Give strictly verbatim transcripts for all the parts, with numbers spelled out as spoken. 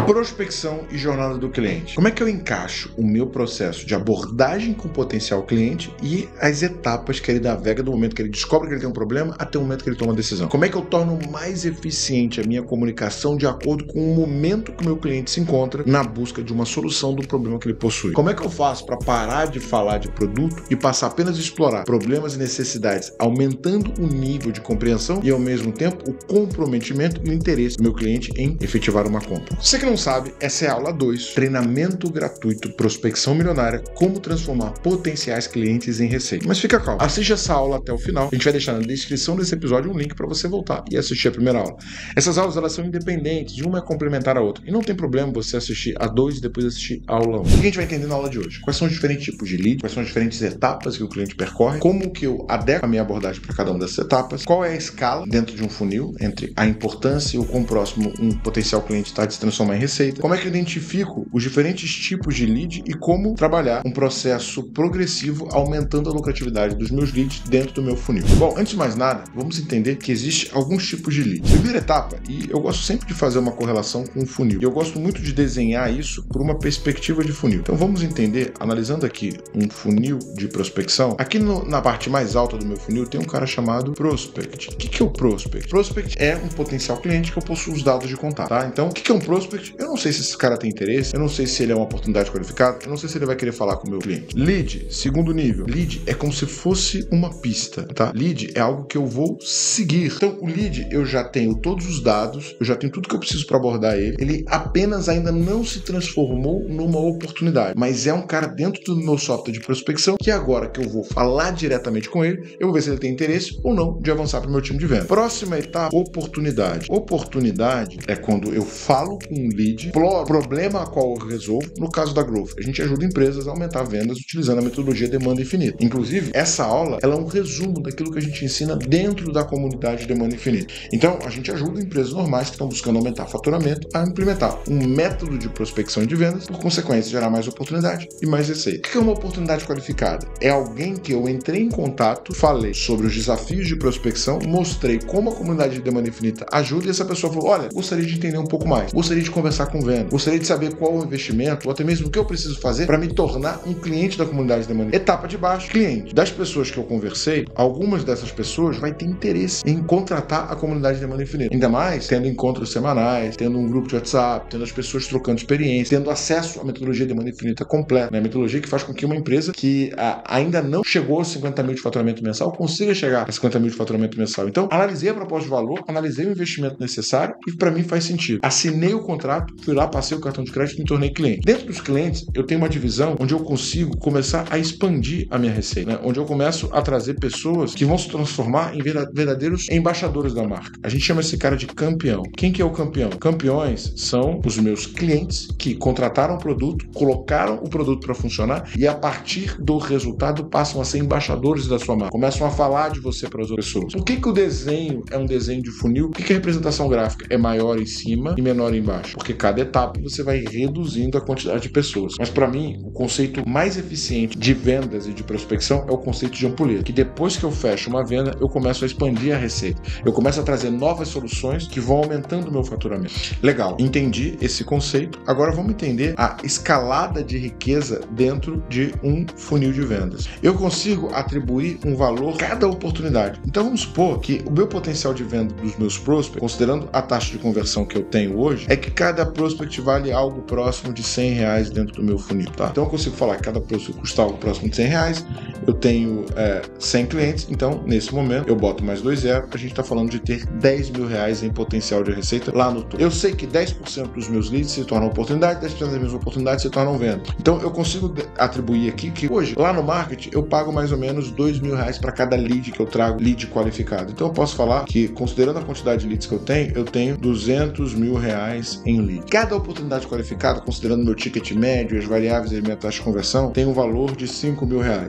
Prospecção e jornada do cliente. Como é que eu encaixo o meu processo de abordagem com o potencial cliente e as etapas que ele navega do momento que ele descobre que ele tem um problema até o momento que ele toma a decisão? Como é que eu torno mais eficiente a minha comunicação de acordo com o momento que o meu cliente se encontra na busca de uma solução do problema que ele possui? Como é que eu faço para parar de falar de produto e passar apenas a explorar problemas e necessidades, aumentando o nível de compreensão e ao mesmo tempo o comprometimento e o interesse do meu cliente em efetivar uma compra? Você que não sabe, essa é a aula dois, treinamento gratuito, prospecção milionária, como transformar potenciais clientes em receita. Mas fica calmo, assiste essa aula até o final, a gente vai deixar na descrição desse episódio um link para você voltar e assistir a primeira aula. Essas aulas elas são independentes, uma é complementar a outra, e não tem problema você assistir a dois e depois assistir a aula um. O que a gente vai entender na aula de hoje? Quais são os diferentes tipos de lead, quais são as diferentes etapas que o cliente percorre, como que eu adequo a minha abordagem para cada uma dessas etapas, qual é a escala dentro de um funil entre a importância e o quão próximo um potencial cliente está de se transformar em receita, como é que eu identifico os diferentes tipos de lead e como trabalhar um processo progressivo aumentando a lucratividade dos meus leads dentro do meu funil. Bom, antes de mais nada, vamos entender que existe alguns tipos de lead. Primeira etapa, e eu gosto sempre de fazer uma correlação com o funil, e eu gosto muito de desenhar isso por uma perspectiva de funil. Então vamos entender, analisando aqui um funil de prospecção, aqui no, na parte mais alta do meu funil tem um cara chamado prospect. O que, que é o prospect? Prospect é um potencial cliente que eu possuo os dados de contato, tá? Então, o que, que é um prospect? Eu não sei se esse cara tem interesse, eu não sei se ele é uma oportunidade qualificada, eu não sei se ele vai querer falar com o meu cliente. Lead, segundo nível. Lead é como se fosse uma pista, tá? Lead é algo que eu vou seguir. Então, o lead, eu já tenho todos os dados, eu já tenho tudo que eu preciso para abordar ele. Ele apenas ainda não se transformou numa oportunidade, mas é um cara dentro do meu software de prospecção que agora que eu vou falar diretamente com ele, eu vou ver se ele tem interesse ou não de avançar para o meu time de venda. Próxima etapa, oportunidade. Oportunidade é quando eu falo com um lead, problema a qual eu resolvo. No caso da Growth, a gente ajuda empresas a aumentar vendas utilizando a metodologia demanda infinita. Inclusive, essa aula ela é um resumo daquilo que a gente ensina dentro da comunidade demanda infinita. Então, a gente ajuda empresas normais que estão buscando aumentar faturamento a implementar um método de prospecção e de vendas, por consequência, gerar mais oportunidade e mais receita. O que é uma oportunidade qualificada? É alguém que eu entrei em contato, falei sobre os desafios de prospecção, mostrei como a comunidade de demanda infinita ajuda e essa pessoa falou, olha, gostaria de entender um pouco mais, gostaria de conversar com venda, gostaria de saber qual é o investimento ou até mesmo o que eu preciso fazer para me tornar um cliente da comunidade de demanda. Etapa de baixo, cliente. Das pessoas que eu conversei, algumas dessas pessoas vai ter interesse em contratar a comunidade de demanda infinita. Ainda mais tendo encontros semanais, tendo um grupo de WhatsApp, tendo as pessoas trocando experiência, tendo acesso à metodologia de demanda infinita completa, né? A metodologia que faz com que uma empresa que a, ainda não chegou a cinquenta mil de faturamento mensal consiga chegar a cinquenta mil de faturamento mensal. Então, analisei a proposta de valor, analisei o investimento necessário e para mim faz sentido. Assinei o contrato, fui lá, passei o cartão de crédito e me tornei cliente. Dentro dos clientes, eu tenho uma divisão onde eu consigo começar a expandir a minha receita, né? Onde eu começo a trazer pessoas que vão se transformar em verdadeiros embaixadores da marca. A gente chama esse cara de campeão. Quem que é o campeão? Campeões são os meus clientes que contrataram o produto, colocaram o produto para funcionar e a partir do resultado passam a ser embaixadores da sua marca. Começam a falar de você para as outras pessoas. Por que que o desenho é um desenho de funil? Por que que a representação gráfica é maior em cima e menor embaixo? Porque cada etapa você vai reduzindo a quantidade de pessoas. Mas para mim, o conceito mais eficiente de vendas e de prospecção é o conceito de ampulheta, que depois que eu fecho uma venda, eu começo a expandir a receita. Eu começo a trazer novas soluções que vão aumentando o meu faturamento. Legal, entendi esse conceito. Agora vamos entender a escalada de riqueza dentro de um funil de vendas. Eu consigo atribuir um valor a cada oportunidade. Então vamos supor que o meu potencial de venda dos meus prospects, considerando a taxa de conversão que eu tenho hoje, é que cada prospect vale algo próximo de cem reais dentro do meu funil, tá? Então eu consigo falar que cada prospect custa algo próximo de cem reais, eu tenho é, cem clientes, então nesse momento eu boto mais dois zeros, a gente está falando de ter dez mil reais em potencial de receita lá no topo. Eu sei que dez por cento dos meus leads se tornam oportunidade, dez por cento das minhas oportunidades se tornam venda. Então eu consigo atribuir aqui que hoje, lá no marketing, eu pago mais ou menos dois mil reais para cada lead que eu trago, lead qualificado. Então eu posso falar que, considerando a quantidade de leads que eu tenho, eu tenho duzentos mil reais em lead. Cada oportunidade qualificada, considerando meu ticket médio, as variáveis e a minha taxa de conversão, tem um valor de cinco mil reais. Eu posso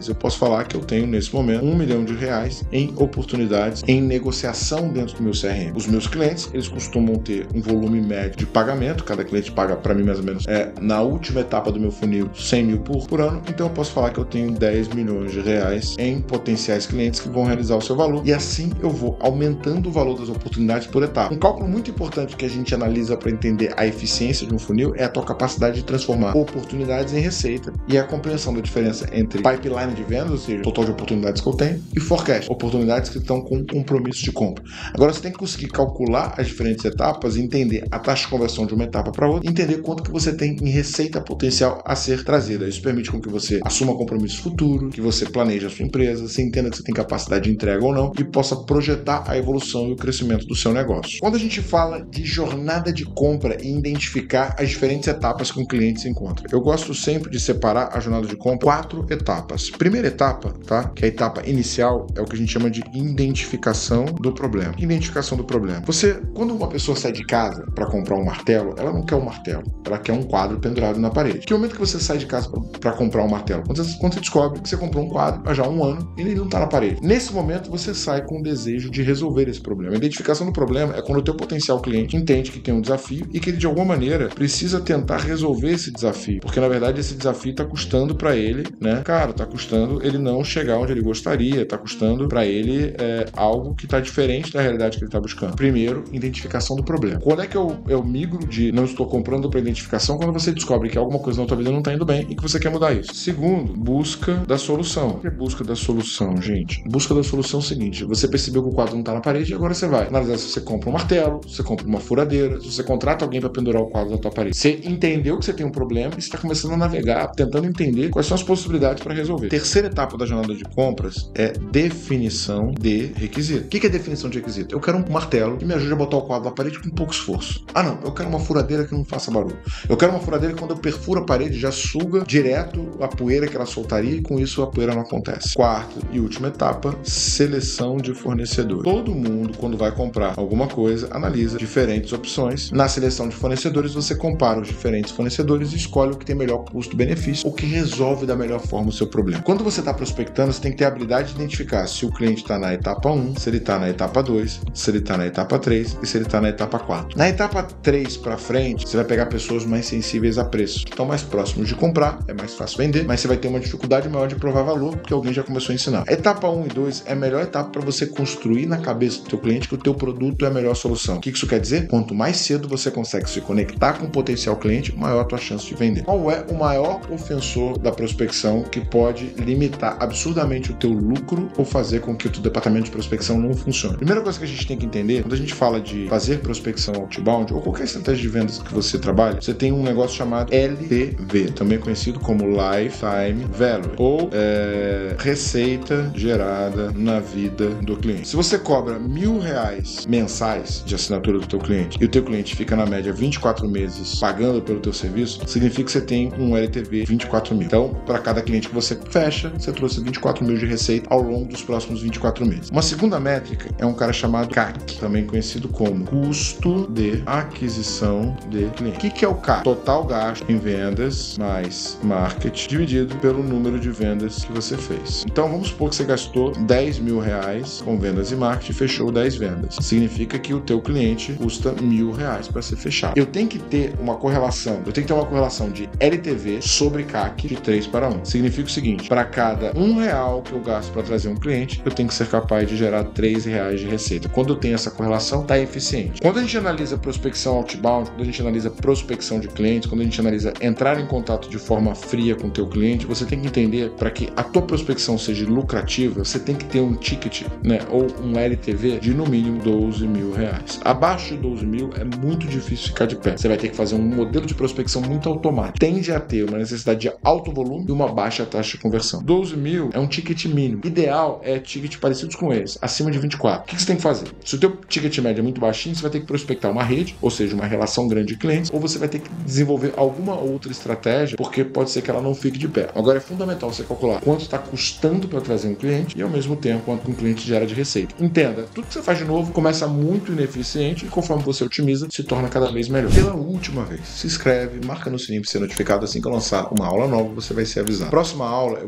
falar que eu tenho nesse momento um milhão de reais em oportunidades em negociação dentro do meu C R M. Os meus clientes, eles costumam ter um volume médio de pagamento, cada cliente paga para mim mais ou menos é, na última etapa do meu funil cem mil por, por ano, então eu posso falar que eu tenho dez milhões de reais em potenciais clientes que vão realizar o seu valor, e assim eu vou aumentando o valor das oportunidades por etapa. Um cálculo muito importante que a gente analisa para entender a eficiência de um funil é a tua capacidade de transformar oportunidades em receita e a compreensão da diferença entre pipeline de vendas, ou seja, o total de oportunidades que eu tenho, e forecast, oportunidades que estão com compromisso de compra. Agora você tem que conseguir calcular as diferentes etapas e entender a taxa de conversão de uma etapa para outra, entender quanto que você tem em receita potencial a ser trazida. Isso permite com que você assuma compromissos futuros, que você planeje a sua empresa, você entenda que você tem capacidade de entrega ou não e possa projetar a evolução e o crescimento do seu negócio. Quando a gente fala de jornada de compra e identificar as diferentes etapas que um cliente se encontra, eu gosto sempre de separar a jornada de compra em quatro etapas. Primeira etapa, tá? Que é a etapa inicial, é o que a gente chama de identificação do problema. Identificação do problema. Você, quando uma pessoa sai de casa para comprar um martelo, ela não quer um martelo, ela quer um quadro pendurado na parede. Que momento que você sai de casa para comprar um martelo? Quando você, quando você descobre que você comprou um quadro há já um ano e ele não está na parede. Nesse momento, você sai com o desejo de resolver esse problema. A identificação do problema é quando o teu potencial cliente entende que tem um desafio e que ele, de alguma maneira, precisa tentar resolver esse desafio. Porque, na verdade, esse desafio está custando para ele, né? Cara, está custando ele não chegar onde ele gostaria, está custando para ele é, algo que está diferente da realidade que ele está buscando. Primeiro, identificação do problema. Quando é que eu, eu migro de não estou comprando para identificação? Quando você descobre que alguma coisa na tua vida não está indo bem e que você quer mudar isso. Segundo, busca da solução. O que é busca da solução, gente? Busca da solução é o seguinte: você percebeu que o quadro não está na parede e agora você vai analisar se você compra um martelo, se você compra uma furadeira, se você contrata alguém para pendurar o quadro na tua parede. Você entendeu que você tem um problema e você está começando a navegar, tentando entender quais são as possibilidades para resolver. Terceira etapa da jornada de compras é definição de requisito. O que é definição de requisito? Eu quero um martelo que me ajude a botar o quadro na parede com pouco esforço. Ah, não, eu quero uma furadeira que não faça barulho. Eu quero uma furadeira que, quando eu perfuro a parede, já suga direto a poeira que ela soltaria e com isso a poeira não acontece. Quarta e última etapa, seleção de fornecedor. Todo mundo, quando vai comprar alguma coisa, analisa diferentes opções. Na seleção de fornecedores, você compara os diferentes fornecedores e escolhe o que tem melhor custo-benefício, o que resolve da melhor forma o seu problema. Quando você está prospectando, você tem que ter a habilidade de identificar se o cliente está na etapa um, se ele está na etapa dois, se ele está na etapa três e se ele está na etapa quatro. Na etapa três para frente, você vai pegar pessoas mais sensíveis a preço, que estão mais próximos de comprar, é mais fácil vender, mas você vai ter uma dificuldade maior de provar valor, porque alguém já começou a ensinar. A etapa um e dois é a melhor etapa para você construir na cabeça do teu cliente que o teu produto é a melhor solução. O que isso quer dizer? Quanto mais cedo você consegue se conectar com o potencial cliente, maior a tua chance de vender. Qual é o maior ofensor da prospecção que pode limitar absurdamente o teu lucro ou fazer com que o teu departamento de prospecção não funcione? Primeira coisa que a gente tem que entender, quando a gente fala de fazer prospecção outbound ou qualquer estratégia de vendas que você trabalha, você tem um negócio chamado L T V, também conhecido como Lifetime Value, ou é, receita gerada na vida do cliente. Se você cobra mil reais mensais de assinatura do teu cliente e o teu cliente fica na média vinte e quatro meses pagando pelo teu serviço, significa que você tem um L T V vinte e quatro mil. Então, para cada cliente que você fecha, você trouxe vinte e quatro mil de receita ao longo dos próximos vinte e quatro meses. Uma segunda métrica é um cara chamado C A C, também conhecido como custo de aquisição de cliente. O que, que é o C A C? Total gasto em vendas mais marketing dividido pelo número de vendas que você fez. Então, vamos supor que você gastou dez mil reais com vendas e marketing e fechou dez vendas. Significa que o teu cliente custa mil reais para ser fechado. Eu tenho que ter uma correlação, eu tenho que ter uma correlação de L T V sobre C A C de três para um. Significa o seguinte: para cada um real que eu gasto para trazer um cliente, eu tenho que ser capaz de gerar três reais de receita. Quando eu tenho essa correlação, está eficiente. Quando a gente analisa prospecção outbound, quando a gente analisa prospecção de clientes, quando a gente analisa entrar em contato de forma fria com o teu cliente, você tem que entender, para que a tua prospecção seja lucrativa, você tem que ter um ticket, né, ou um L T V de no mínimo doze mil reais. Abaixo de doze mil é muito difícil ficar de pé. Você vai ter que fazer um modelo de prospecção muito automático. Tende a ter uma necessidade de alto volume e uma baixa taxa de conversão. doze mil é um ticket mínimo. Ideal é ticket parecidos com esse, acima de vinte e quatro. O que você tem que fazer? Se o teu ticket médio é muito baixinho, você vai ter que prospectar uma rede, ou seja, uma relação grande de clientes, ou você vai ter que desenvolver alguma outra estratégia, porque pode ser que ela não fique de pé. Agora é fundamental você calcular quanto está custando para trazer um cliente e, ao mesmo tempo, quanto um cliente gera de receita. Entenda, tudo que você faz de novo começa muito ineficiente e, conforme você otimiza, se torna cada vez melhor. Pela última vez, se inscreve, marca no sininho para ser notificado assim que eu lançar uma aula nova, você vai ser avisado. Próxima aula, eu vou te mostrar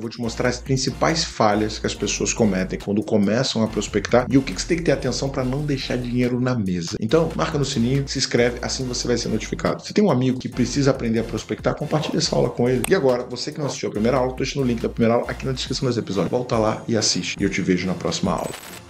mostrar as principais falhas que as pessoas cometem quando começam a prospectar e o que você tem que ter atenção para não deixar dinheiro na mesa. Então, marca no sininho, se inscreve, assim você vai ser notificado. Se tem um amigo que precisa aprender a prospectar, compartilha essa aula com ele. E agora, você que não assistiu a primeira aula, tô deixando o link da primeira aula aqui na descrição desse episódio. Volta lá e assiste. E eu te vejo na próxima aula.